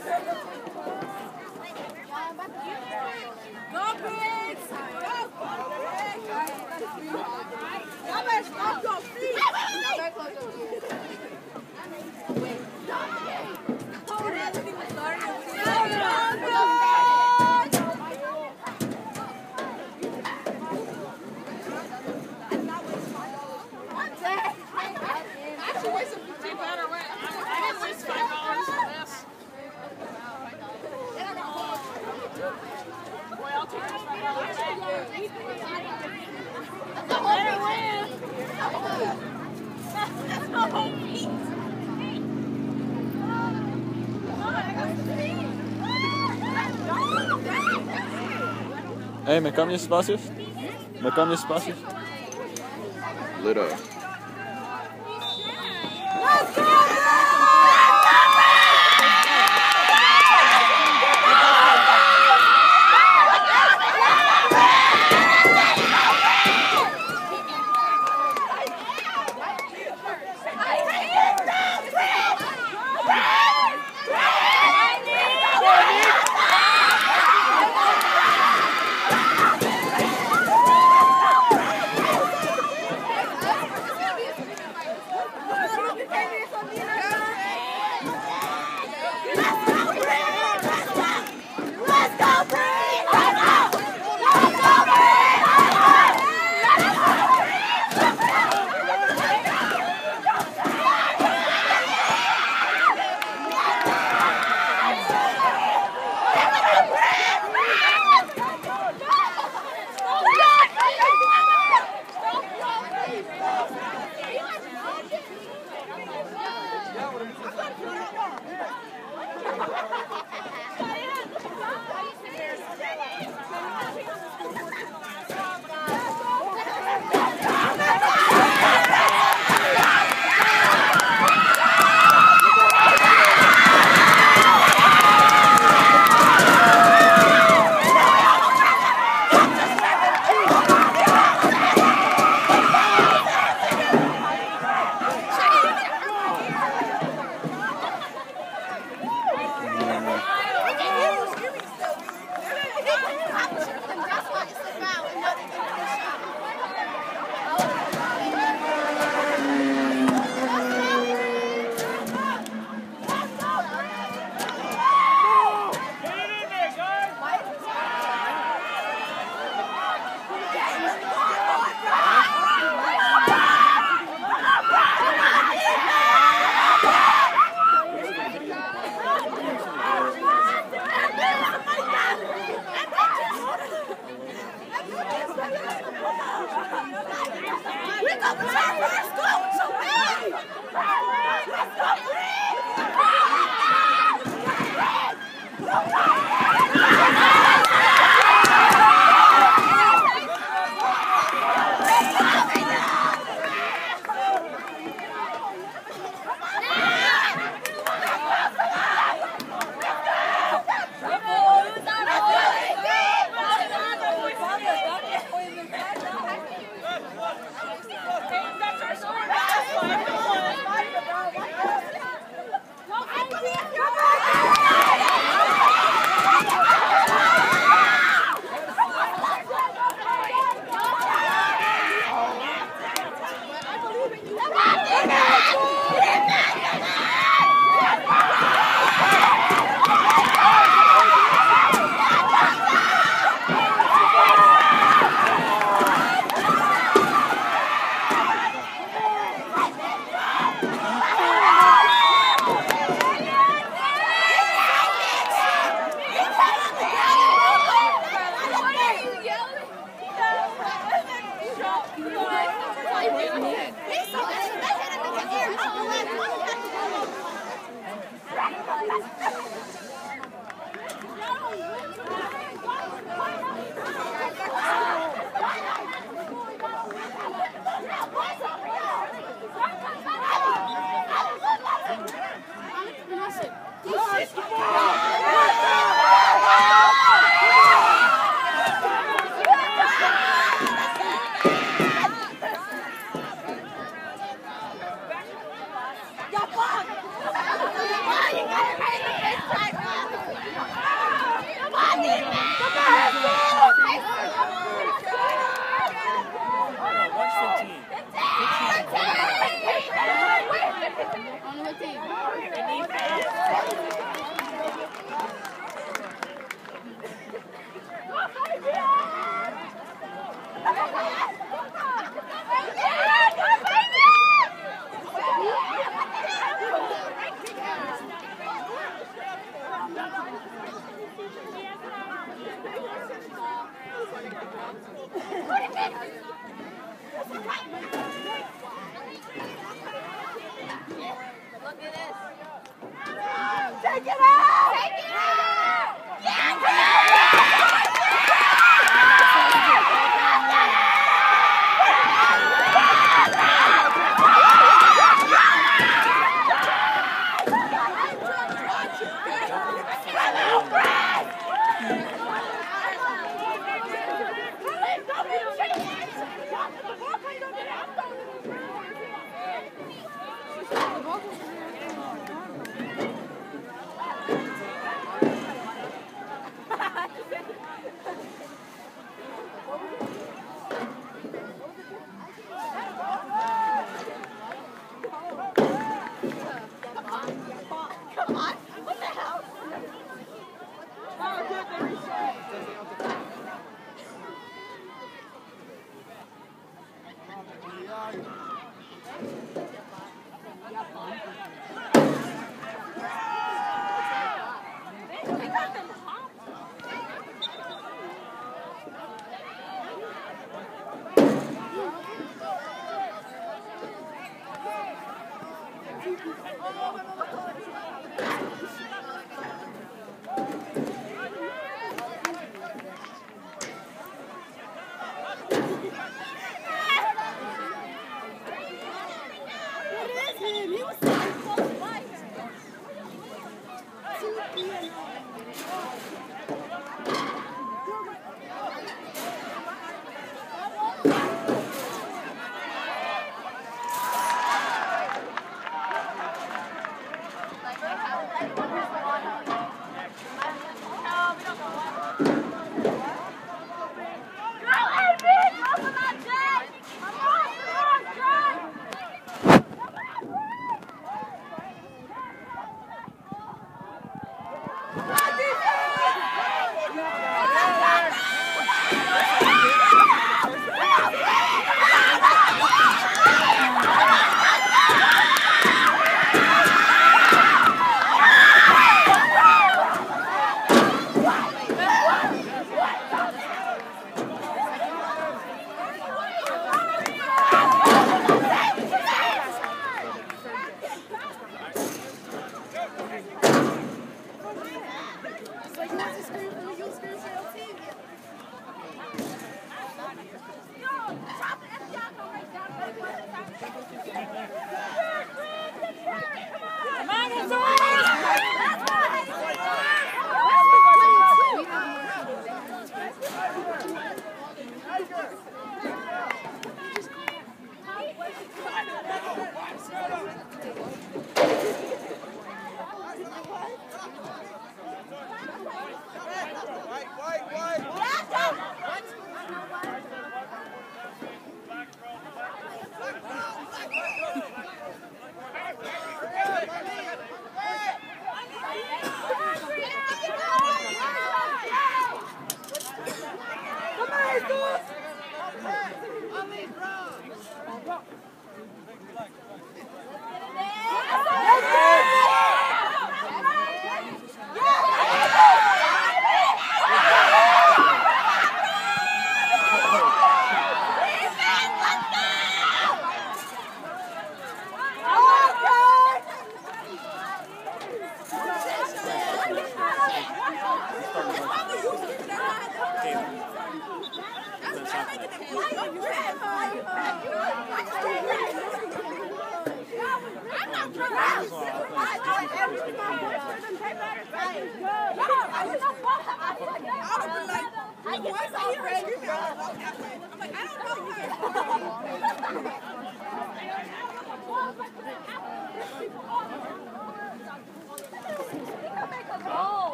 Ej, ¿me cambias espacios? ¿Me cambias espacios? Lit up. Let's go! what team? Take it out! Take it out! Come on! What the hell? Oh, good, they reset. He was so close by.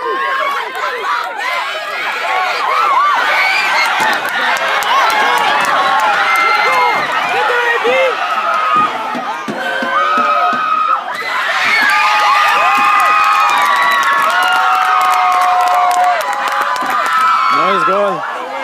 Nice goal.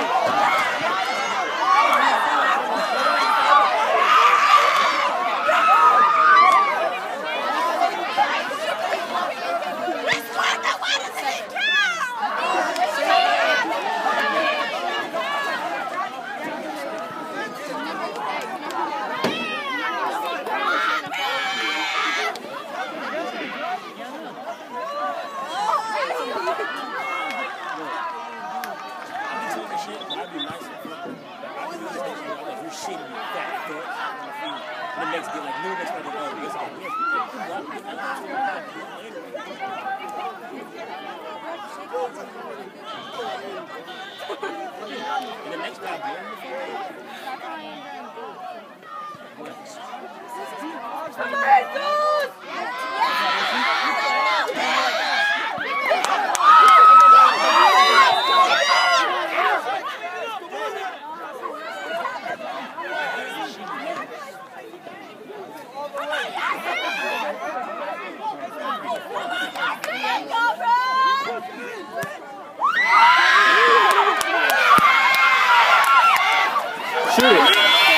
Shoot it.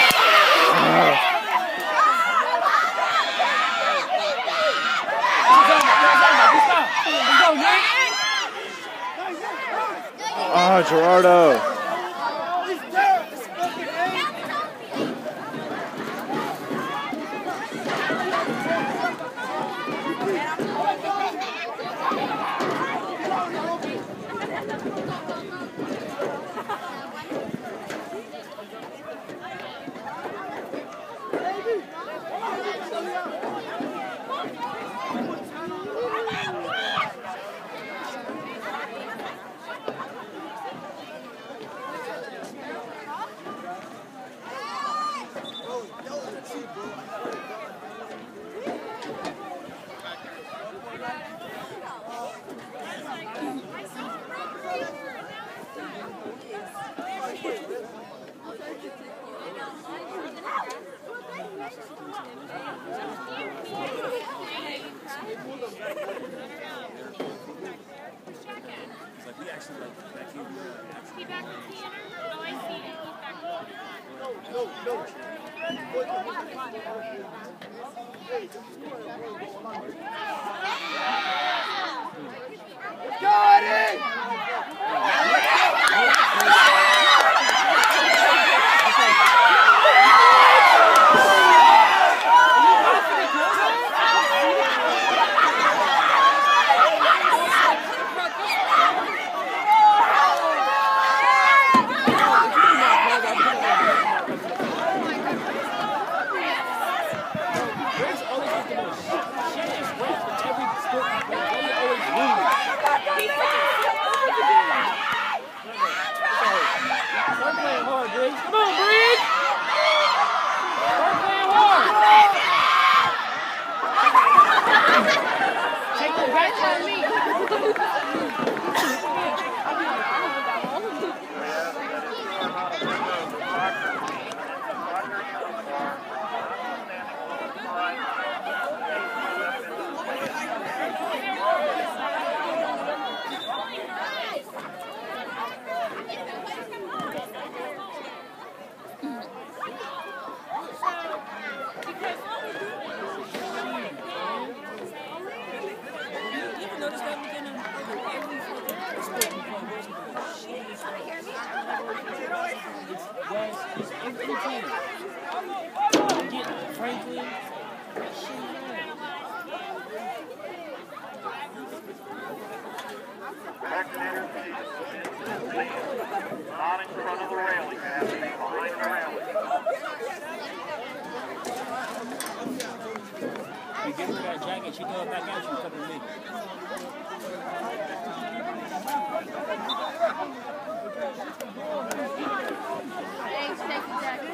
Oh, Gerardo. Not in front of the railing, man. Behind the railing. You give her that jacket, she throw it back out, she's coming to me. Thanks, take the jacket.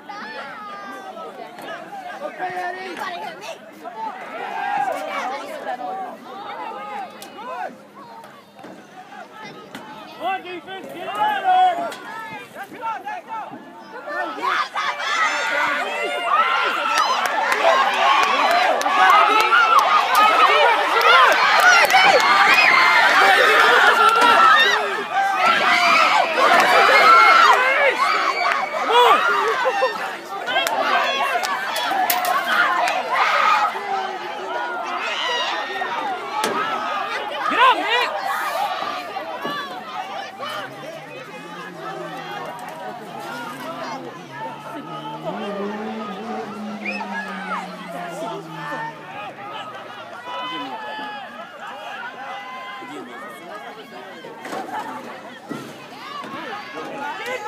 Okay, Eddie. You gotta hit me.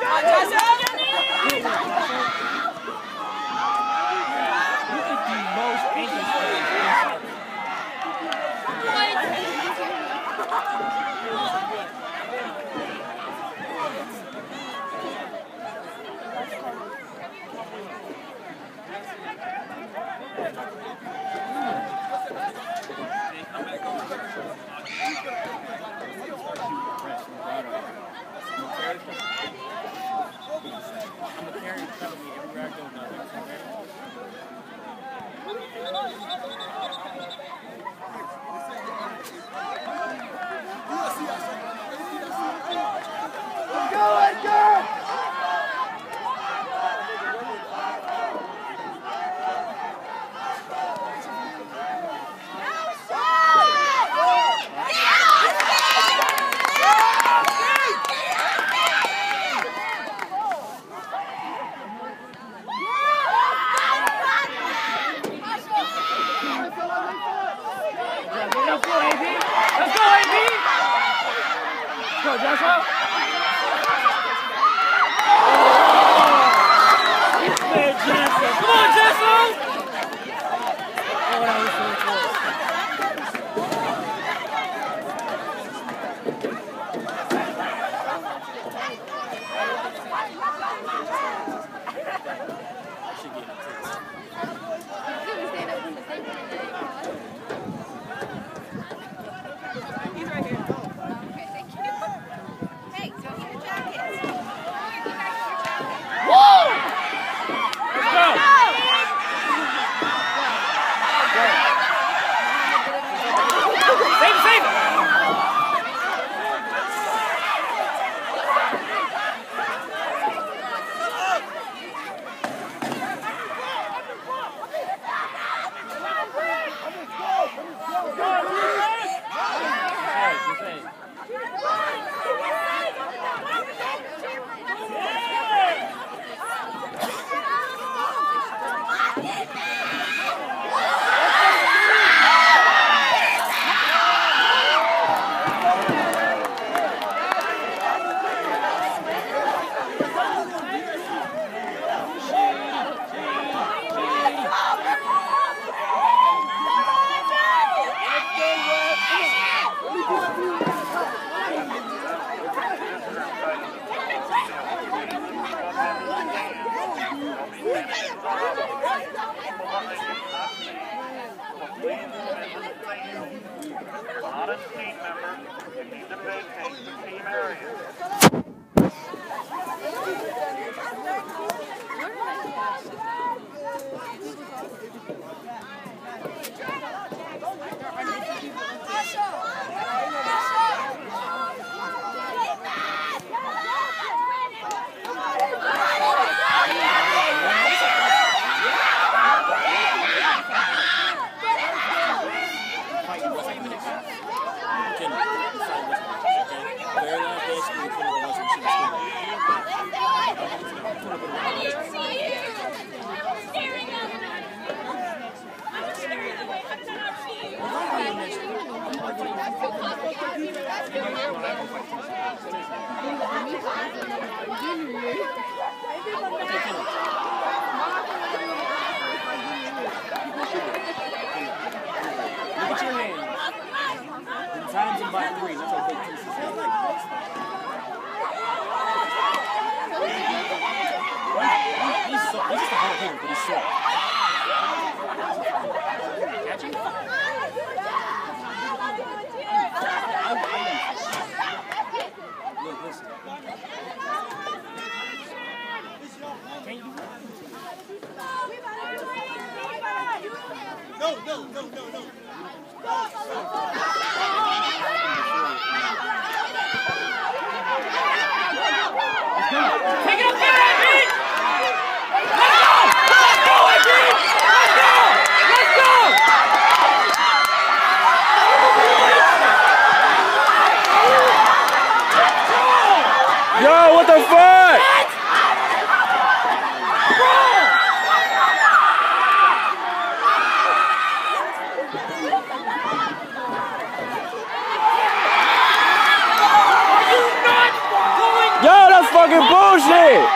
Honest team members, you need to vacate the team area. Yo, what the fuck? fucking bullshit!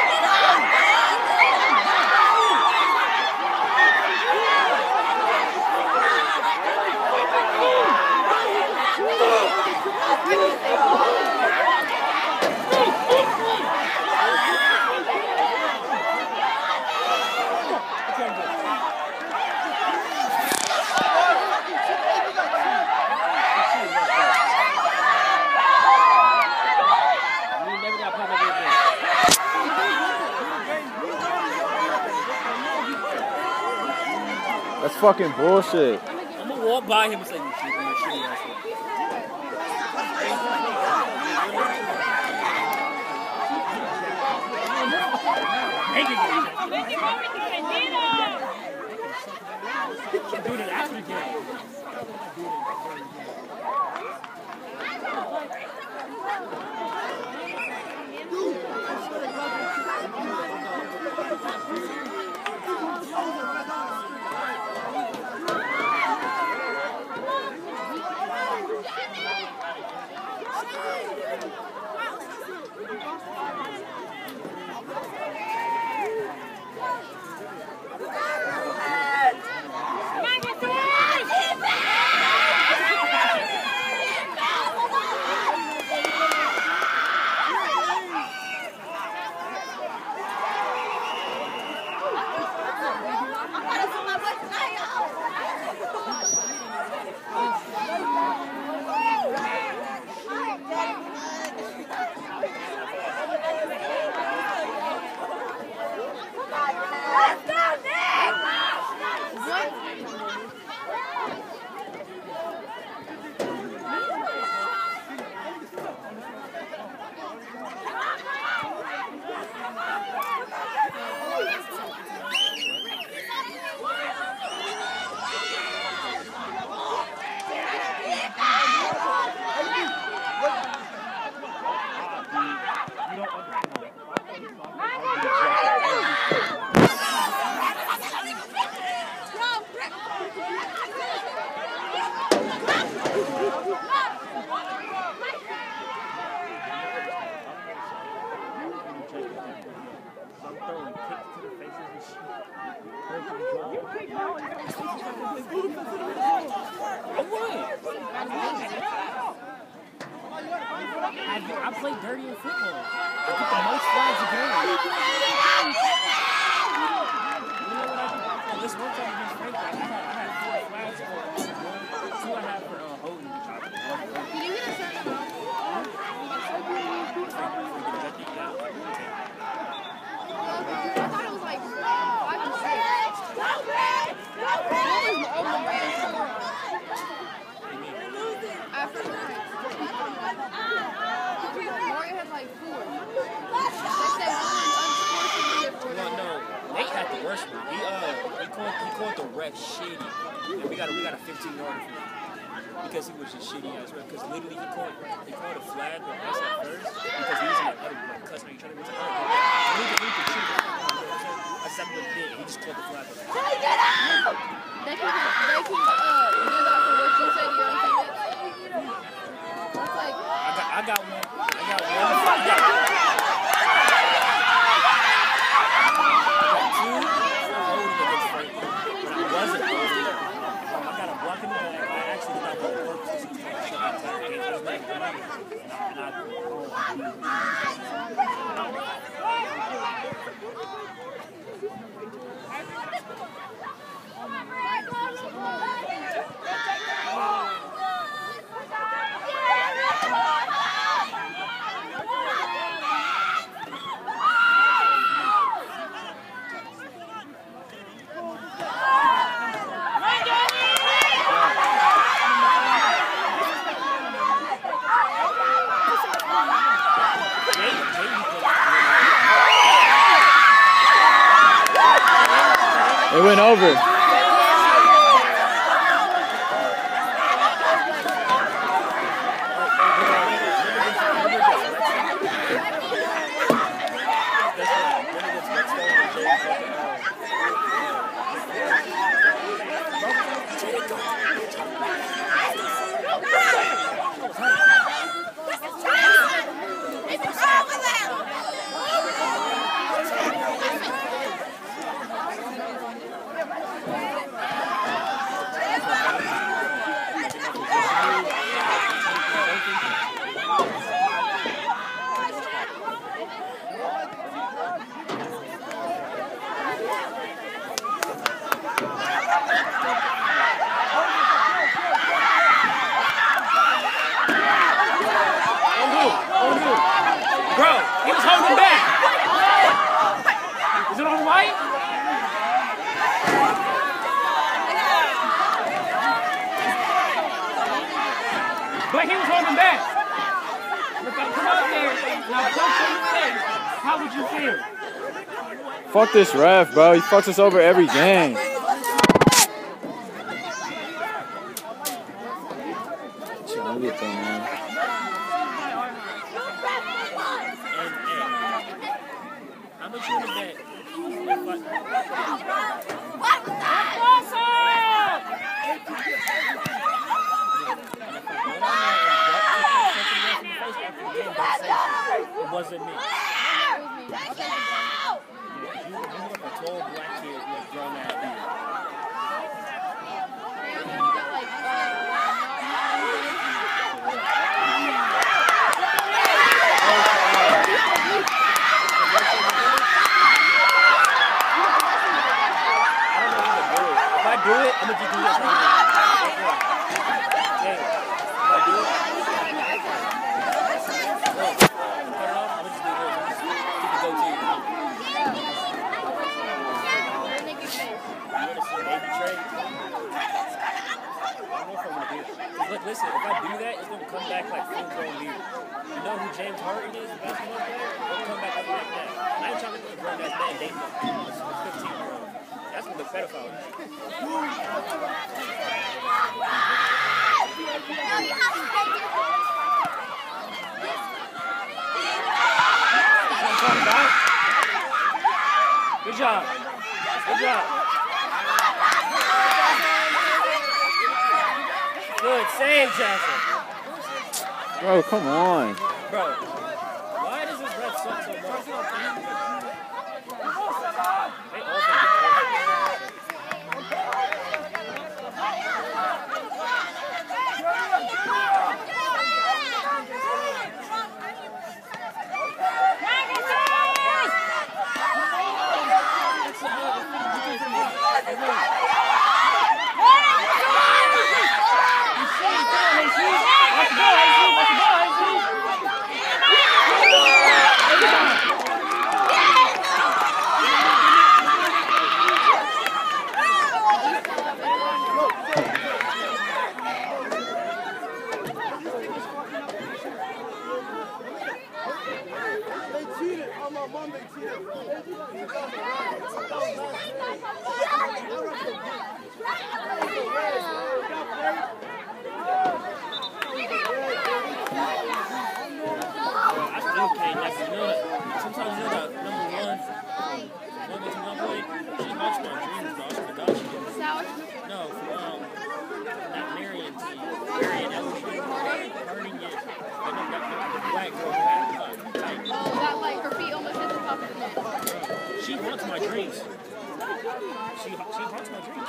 That's fucking bullshit. I'm gonna walk by him and say, you shitty ass. Do it after the game. I play dirty in football. I get the most flags a game. You know what I did? This one time against Frank, I had 4 flags for 2 I had for Houghton, which I love. Did you get a certain amount? I thought it was like 5 or 6. Mario had like 4. No, Nate had the worst one. He called the ref shitty, and we got a 15-yard because he was just shitty ass ref. Because literally he called a flag with us at first because he was in the other like cussing each other. He was like, oh, we can shoot. I said what he did. He just called the flag. Take it out! They can do that for what you say to your own teammates. I got one. It went over. He was holding back. Is it on white? But he was holding back. If I come out there and I punch you in the face, how would you feel? Fuck this ref, bro. He fucks us over every game. Trying to get them, man. How much you want to bet? It wasn't me. You look like a tall black kid with a grown ass beard. If I do it, I'm gonna just do this right here. If I do it, look, listen, if I do that, it's going to come back like full-grown beard. You know who James Harden is, the basketball player? It'll come back like that. I ain't trying to get a grown-ass man dating a 15-year-old. That's what the pedophile is. Good job. Good job. Good save, Jackson. Bro, come on. Bro, why does this ref suck so much? They also get She haunts my dreams. She haunts my dreams.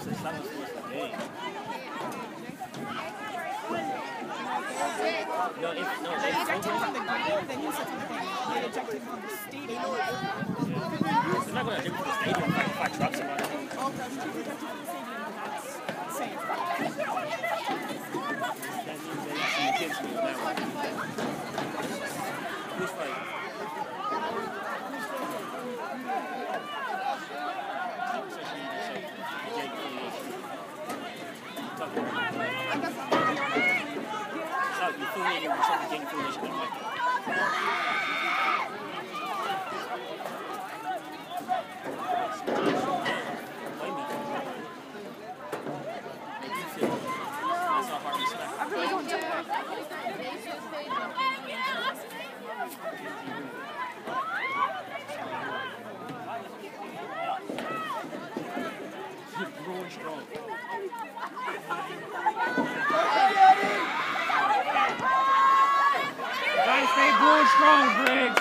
No, if They ejected him from the game, then he said something. They ejected him from the stadium. they're not going to eject from the stadium if I drop somebody. Oh, they ejected from the stadium. That's insane. That means they actually against me on that one. Who's fighting? You affiliated with yourself with gang affiliation, I don't like that. Blame me. Make you feel it. That's not hard to respect. I really don't do that. You're growing strong. Gotta stay growing strong, Briggs.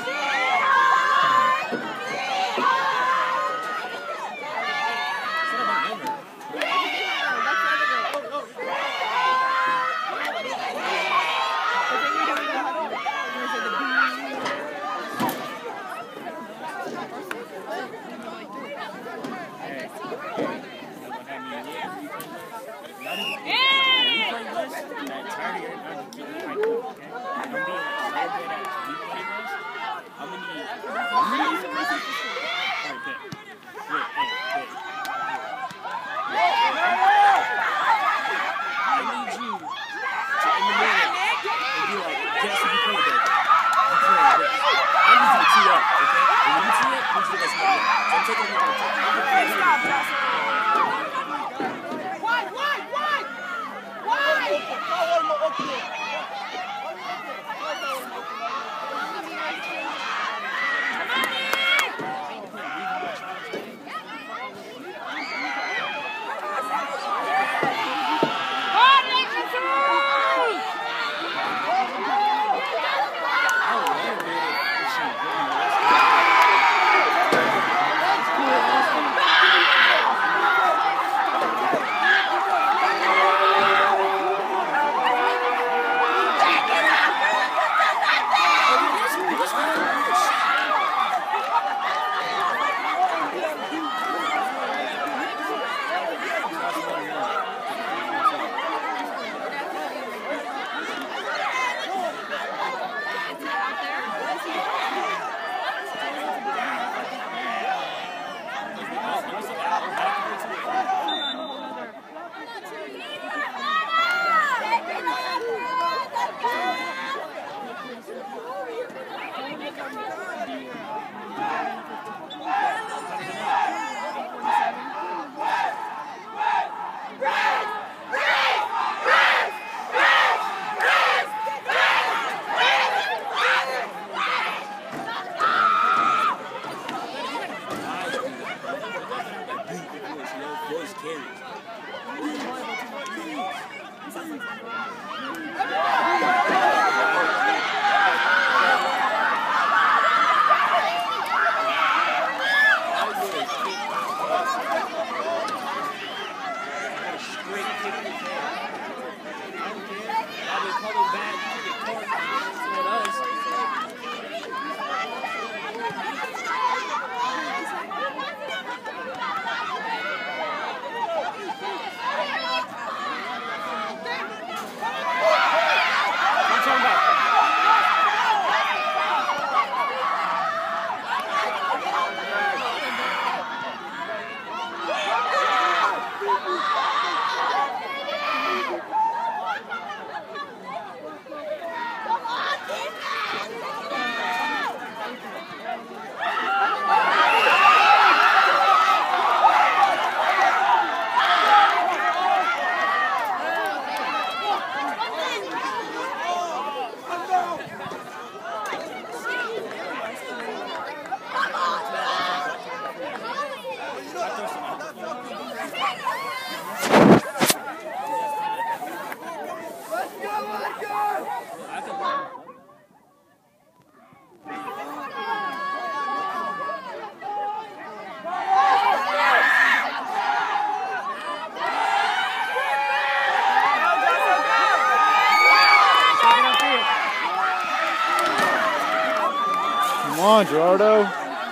on, Gerardo.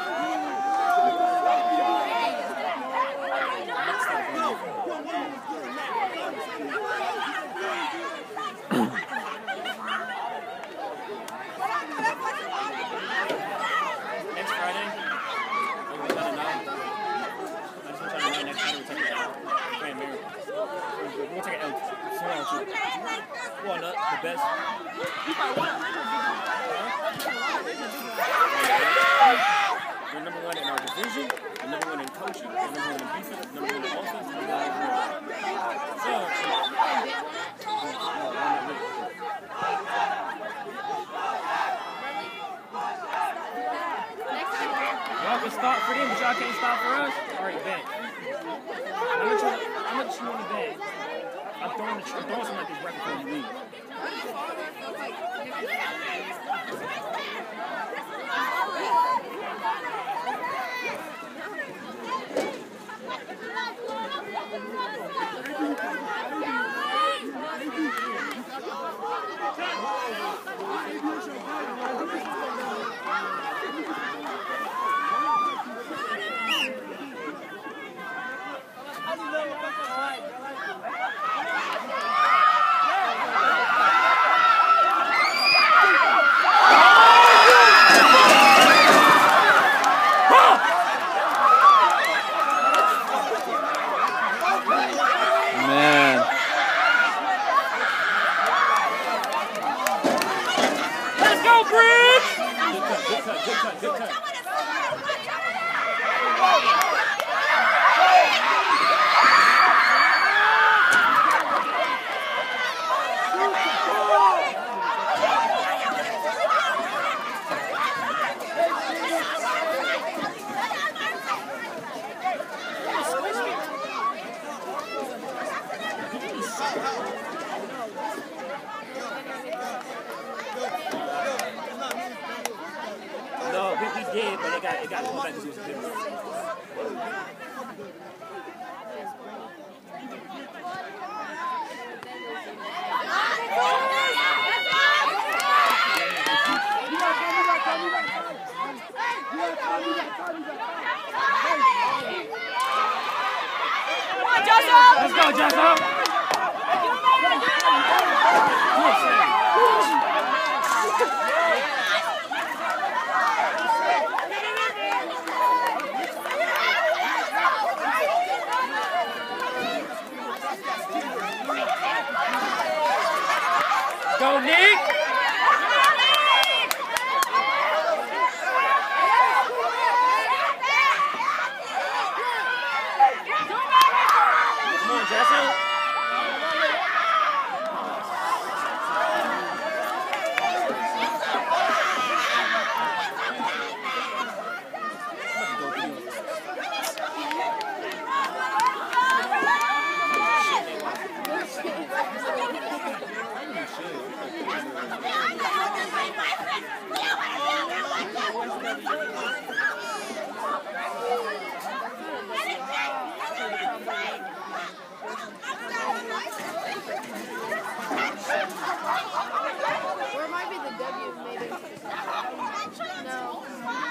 Next Friday, we got to know. I just want to know next Friday we'll take it out. Grand Mary. We'll take it out. Walnut, the best. We're number one in our division, we're number one in coaching, we're number one in defense, number one in offense, number one in defense. So, y'all can stop for them, but y'all can't stop for us? Alright, bet. How much you want to bet? I'm throwing something like this right before you leave. Man. Let's go, Bridge! Good cut. No, we did, but it got called back because it was a different. Let's go, Joseph! Go, Nick! Come on, Jesse. Or it might be the W maybe. No.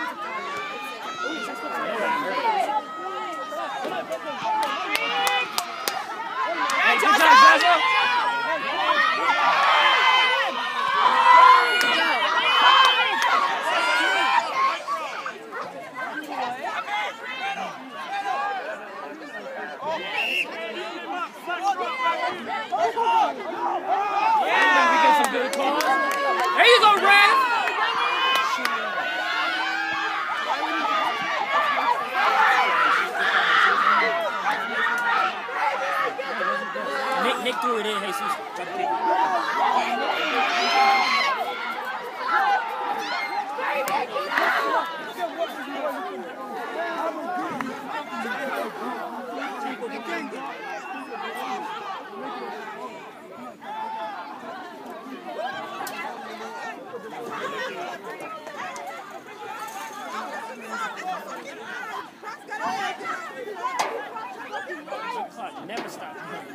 Hey, good job, Joseph! Yeah, we get some good calls. There you go, Brad. Nick threw it in. Jesus, try to pick it. Never stop.